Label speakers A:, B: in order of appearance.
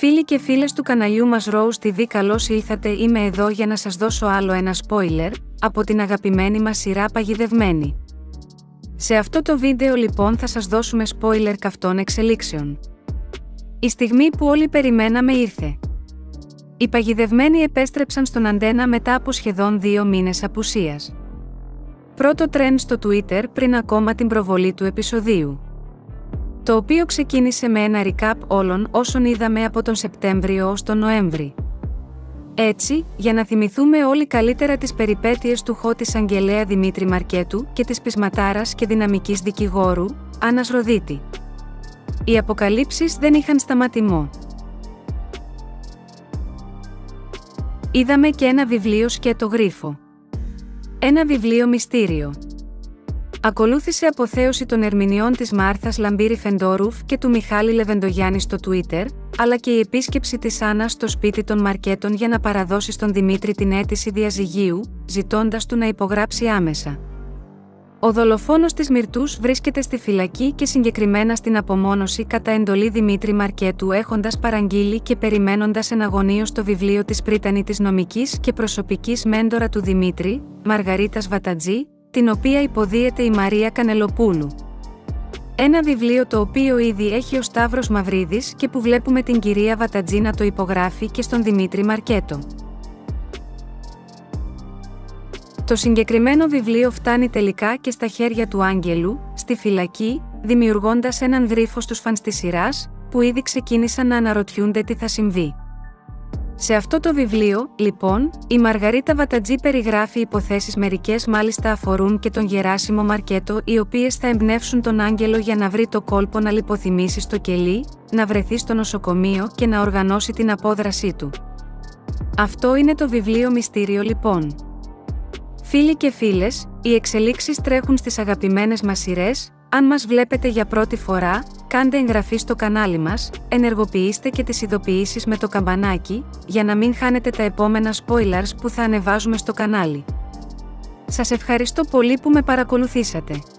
A: Φίλοι και φίλες του καναλιού μας Rose TV, καλώς ήλθατε. Είμαι εδώ για να σας δώσω άλλο ένα spoiler από την αγαπημένη μας σειρά Παγιδευμένη. Σε αυτό το βίντεο λοιπόν θα σας δώσουμε spoiler καυτών εξελίξεων. Η στιγμή που όλοι περιμέναμε ήρθε. Οι Παγιδευμένοι επέστρεψαν στον Αντένα μετά από σχεδόν 2 μήνες απουσίας. Πρώτο trend στο Twitter πριν ακόμα την προβολή του επεισοδίου, το οποίο ξεκίνησε με ένα recap όλων όσων είδαμε από τον Σεπτέμβριο ως τον Νοέμβρη. Έτσι, για να θυμηθούμε όλοι καλύτερα τις περιπέτειες του χώτης Αγγελέα Δημήτρη Μαρκέτου και της πεισματάρας και δυναμικής δικηγόρου, Άννας Ροδίτη. Οι αποκαλύψεις δεν είχαν σταματημό. Είδαμε και ένα βιβλίο σκέτο γρίφο. Ένα βιβλίο μυστήριο. Ακολούθησε αποθέωση των ερμηνεών της Μάρθας Λαμπύρη Φεντόρουφ και του Μιχάλη Λεβεντογιάννη στο Twitter, αλλά και η επίσκεψη της Άννας στο σπίτι των Μαρκέτων για να παραδώσει στον Δημήτρη την αίτηση διαζυγίου, ζητώντας του να υπογράψει άμεσα. Ο δολοφόνος της Μυρτούς βρίσκεται στη φυλακή και συγκεκριμένα στην απομόνωση κατά εντολή Δημήτρη Μαρκέτου, έχοντας παραγγείλει και περιμένοντας εναγωνίως το βιβλίο της πρίτανητης νομικής και προσωπικής μέντορα του Δημήτρη, Μαργαρίτας Βατατζή, την οποία υποδίεται η Μαρία Κανελοπούλου. Ένα βιβλίο το οποίο ήδη έχει ο Σταύρος Μαυρίδης και που βλέπουμε την κυρία Βατατζή να το υπογράφει και στον Δημήτρη Μαρκέτο. Το συγκεκριμένο βιβλίο φτάνει τελικά και στα χέρια του Άγγελου, στη φυλακή, δημιουργώντας έναν γρίφο στους φανς της σειράς, που ήδη ξεκίνησαν να αναρωτιούνται τι θα συμβεί. Σε αυτό το βιβλίο, λοιπόν, η Μαργαρίτα Βατατζή περιγράφει υποθέσεις, μερικές μάλιστα αφορούν και τον Γεράσιμο Μαρκέτο, οι οποίες θα εμπνεύσουν τον Άγγελο για να βρει το κόλπο να λιποθυμήσει στο κελί, να βρεθεί στο νοσοκομείο και να οργανώσει την απόδρασή του. Αυτό είναι το βιβλίο μυστήριο λοιπόν. Φίλοι και φίλες, οι εξελίξεις τρέχουν στις αγαπημένες μας σειρές. Αν μας βλέπετε για πρώτη φορά, κάντε εγγραφή στο κανάλι μας, ενεργοποιήστε και τις ειδοποιήσεις με το καμπανάκι, για να μην χάνετε τα επόμενα spoilers που θα ανεβάζουμε στο κανάλι. Σας ευχαριστώ πολύ που με παρακολουθήσατε.